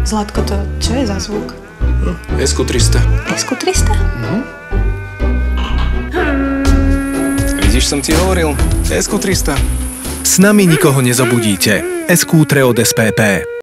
Zlatko, to čo je za zvuk? SQ300. SQ300? Vidíš, som ti hovoril. SQ300. S nami nikoho nezobudíte. SQ3 od SPP.